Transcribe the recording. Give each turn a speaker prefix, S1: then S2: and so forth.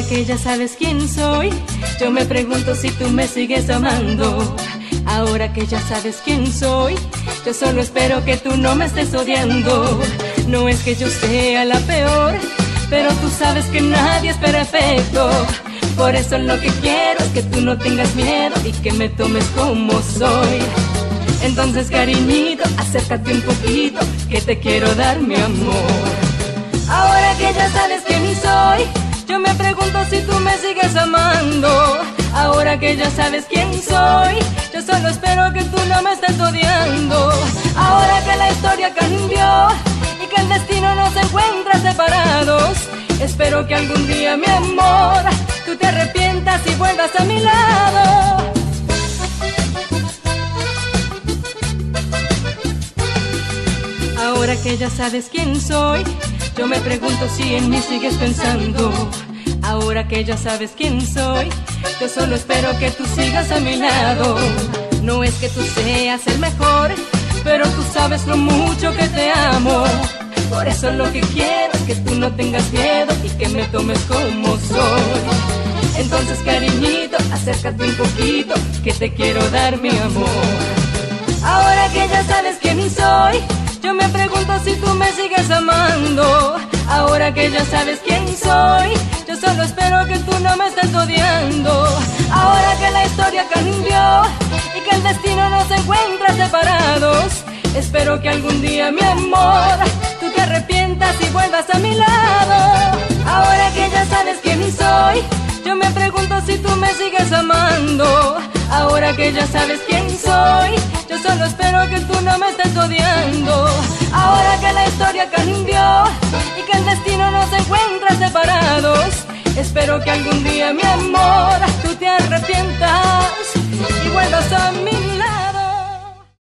S1: que ya sabes quién soy, yo me pregunto si tú me sigues amando. Ahora que ya sabes quién soy, yo solo espero que tú no me estés odiando. No es que yo sea la peor, pero tú sabes que nadie es perfecto. Por eso lo que quiero es que tú no tengas miedo y que me tomes como soy. Entonces, cariñito, acércate un poquito, que te quiero dar mi amor. Ahora que ya sabes quién soy, yo me pregunto si tú me sigues amando. Ahora que ya sabes quién soy, yo solo espero que tú no me estés odiando. Ahora que la historia cambió y que el destino nos encuentra separados, espero que algún día, mi amor, tú te arrepientas y vuelvas a mi lado. Ahora que ya sabes quién soy, yo me pregunto si en mí sigues pensando. Ahora que ya sabes quién soy, yo solo espero que tú sigas a mi lado. No es que tú seas el mejor, pero tú sabes lo mucho que te amo. Por eso lo que quiero es que tú no tengas miedo y que me tomes como soy. Entonces, cariñito, acércate un poquito, que te quiero dar mi amor. Ahora que ya sabes quién soy, yo me pregunto si tú me sigues amando. Ahora que ya sabes quién soy, yo solo espero que tú no me estés odiando. Ahora que la historia cambió y que el destino nos encuentra separados, espero que algún día, mi amor, tú te arrepientas y vuelvas a mi lado. Ahora que ya sabes quién soy, yo me pregunto si tú me sigues amando. Ahora que ya sabes quién soy, yo solo espero que tú no me estés odiando. Ahora que la historia cambió y que el destino nos encuentra separados, espero que algún día, mi amor, tú te arrepientas y vuelvas a mí.